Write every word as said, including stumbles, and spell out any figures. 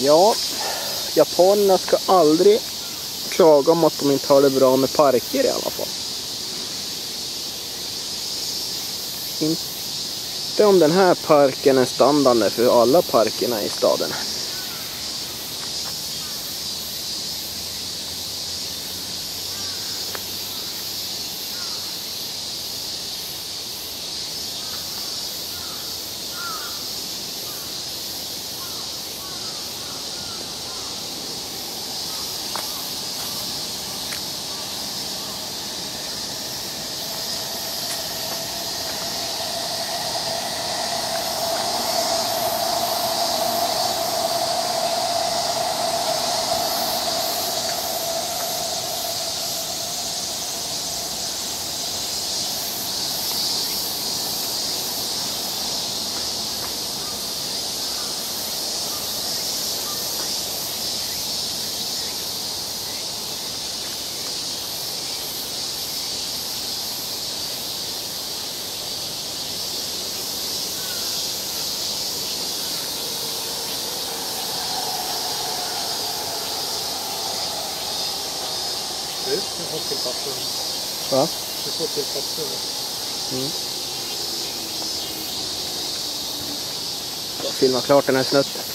Ja, japanerna ska aldrig klaga om att de inte har det bra med parker i alla fall. Inte om den här parken är standard för alla parkerna i staden. Du får till papper. Va? Du får till papper. Mm. Jag filmar klart den här snutten.